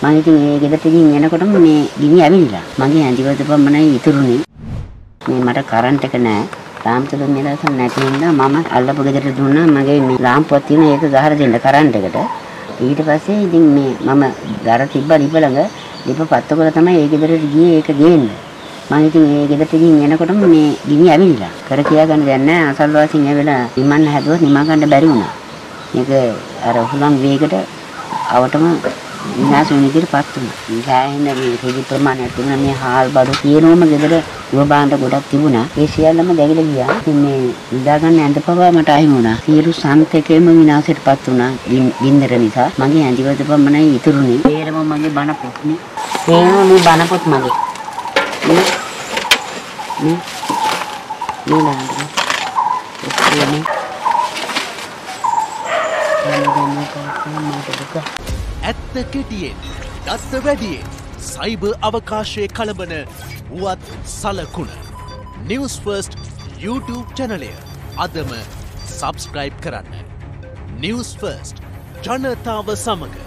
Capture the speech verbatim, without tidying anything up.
මම ඉතින් මේ ගෙදරට ගිහින් එනකොටම මේ ගිනි ඇවිල්ලා. මගේ ඇඳිවද පමණයි ඉතුරුනේ. මේ මට කරන්ට් එක නෑ. ලාම්පුවක් මෙලස නැති හින්දා මම අල්ලපු ගෙදරට දුන්නා මගේ මේ ලාම්පුවක් තියෙන ඒක ගහලා දෙන්න කරන්ට් එකට. ඊට පස්සේ ඉතින් මේ මම දර තිබ්බ ලිප ළඟ ලිප පත්ත කරලා තමයි ඒ ගෙදරට ගියේ ඒක ගේන්න. මම ඉතින් මේ ගෙදරට ගිහින් එනකොටම මේ ගිනි ඇවිල්ලා. කර කියා ගන්න දෙයක් නෑ. අසල්වාසීන් ඇවිල්ලා නිමන්න හැදුවත් නිමා ගන්න බැරි වුණා. මේක අර හුලම් වේගකට අවටම විනාශ වෙන විදිහට පත් වුණා. සෑහෙන මේ රුධි ප්‍රමාණයක් තිබුණා. මේ හාල් බඩු තියෙනවම ගෙදර යෝබාන්ත ගොඩක් තිබුණා. ඒ සියල්ලම දැගිලා ගියා. ඉතින් මේ නිදා ගන්න ඇඳ පවා මට අහිමි වුණා. සියලු සන්තකෙම විනාශයට පත් වුණා. ගින්දර නිසා. මගේ ඇඳිවද පමණයි ඉතුරුනේ. ඒරම මගේ බණ පොත්නේ. ඒනෝ මේ බණ පොත් මගේ. මේ මේ මේ නාන්නේ. ඇත්ත කෙටියෙන් දත්ත වැඩියෙන් සයිබර් අවකාශයේ කළඹන වුවත් සලකුණ නිවුස් ෆර්ස්ට් YouTube චැනලය අදම සබස්ක්‍රයිබ් කරන්න. නිවුස් ෆර්ස්ට් ජනතාව සමග